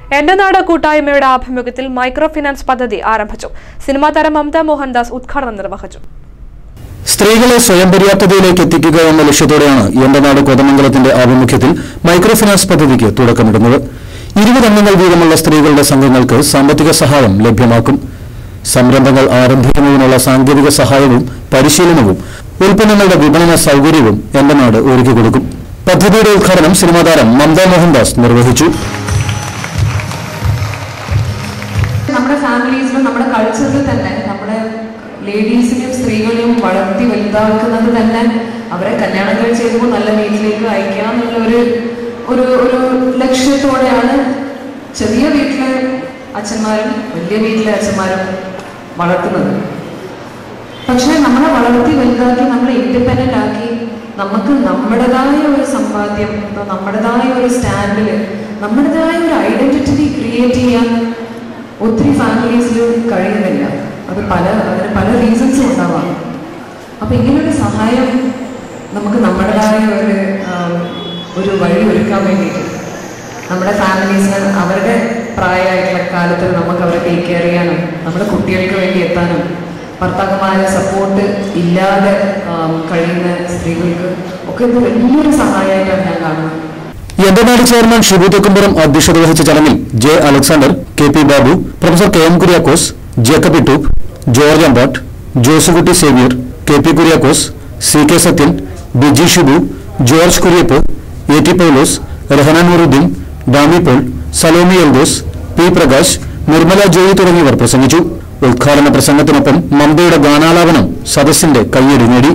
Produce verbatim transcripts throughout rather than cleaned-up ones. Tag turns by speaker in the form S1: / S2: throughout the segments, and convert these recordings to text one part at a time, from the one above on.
S1: എന്റെ നാട് കൂട്ടായ്മയുടെ ആഭിമുഖ്യത്തിൽ മൈക്രോ ഫിനാൻസ് പദ്ധതി ആരംഭിച്ചു. സിനിമാ താരം മമത മോഹൻദാസ് ഉദ്ഘാടനം നിർവഹിച്ചു.
S2: സ്ത്രീകളെ സ്വയം പര്യാപ്തതയിലേക്ക് എത്തിക്കുക എന്ന ലക്ഷ്യത്തോടെയാണ് എന്റെ നാട് കോതമംഗലത്തിന്റെ ആഭിമുഖ്യത്തിൽ മൈക്രോ ഫിനാൻസ് പദ്ധതിക്ക് തുടക്കമിടുന്നത്. ഇരുപത് അംഗങ്ങൾ വീതമുള്ള സ്ത്രീകളുടെ സംഘങ്ങൾക്ക് സാമ്പത്തിക സഹായം ലഭ്യമാക്കും. സംരംഭങ്ങൾ ആരംഭിക്കുന്നതിനുള്ള സാങ്കേതിക സഹായവും പരിശീലനവും ഉൽപ്പന്നങ്ങളുടെ വിപണന സൗകര്യവും എന്റെ നാട് ഒരുക്കി കൊടുക്കും. പദ്ധതിയുടെ ഉദ്ഘാടനം സിനിമാ താരം മമത മോഹൻദാസ് നിർവഹിച്ചു.
S3: നമ്മുടെ ഫാമിലീസിലും നമ്മുടെ കൾച്ചറിൽ തന്നെ നമ്മുടെ ലേഡീസിനെയും സ്ത്രീകളെയും വളർത്തി വലുതാക്കുന്നത് തന്നെ അവരെ കല്യാണം കഴിച്ച് കഴിയുമ്പോൾ നല്ല വീട്ടിലേക്ക് അയക്കാം എന്നുള്ള ഒരു ഒരു ഒരു ലക്ഷ്യത്തോടെയാണ് ചെറിയ വീട്ടിലെ അച്ഛന്മാരും വലിയ വീട്ടിലെ അച്ഛന്മാരും വളർത്തുന്നത്. പക്ഷേ നമ്മളെ വളർത്തി വലുതാക്കി നമ്മളെ ഇൻഡിപെൻഡൻ്റ് ആക്കി നമുക്ക് നമ്മുടേതായ ഒരു സമ്പാദ്യം, നമ്മുടേതായ ഒരു സ്റ്റാൻഡിൽ നമ്മുടേതായ ഒരു ഐഡന്റിറ്റി ക്രിയേറ്റ് ചെയ്യാൻ ഒത്തിരി ഫാമിലീസിൽ കഴിയുന്നില്ല. അത് പല അതിന് പല റീസൺസും ഉണ്ടാവാം. അപ്പം ഇങ്ങനൊരു സഹായം നമുക്ക് നമ്മുടേതായ ഒരു ഒരു വഴി ഒരുക്കാൻ വേണ്ടിയിട്ട് നമ്മുടെ ഫാമിലീസിന് അവരുടെ പ്രായമായിട്ടുള്ള കാലത്ത് നമുക്ക് അവരെ ടേക്ക് കെയർ ചെയ്യാനും നമ്മുടെ കുട്ടികൾക്ക് വേണ്ടി എത്താനും ഭർത്താക്കന്മാരെ സപ്പോർട്ട് ഇല്ലാതെ കഴിയുന്ന സ്ത്രീകൾക്ക് ഒക്കെ ഇത് വലിയൊരു സഹായമായിട്ടാണ് ഞാൻ കാണുന്നത്.
S2: എന്റെ നാട് ചെയർമാൻ ഷിബു തെക്കുംപുറം അധ്യക്ഷത വഹിച്ച ചടങ്ങിൽ J Alexander, K P Babu, professor K M Kuriakose, Jacob Ittoop, George Ambatt, Josukutty Xavier, K P Kuriakose, C K Sathyan, Biji Shibu, George Kuriappu, A T Paulose, Rahana Nooruddeen, Dami Paul, Salomi Eldhose, P Prakash, Nirmala Joy തുടങ്ങിയവർ പ്രസംഗിച്ചു. ഉദ്ഘാടന പ്രസംഗത്തിനൊപ്പം മമതയുടെ ഗാനാലാപനം സദസ്സിന്റെ കയ്യടി നേടി.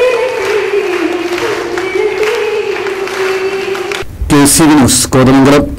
S2: K C V news Kothamangalam.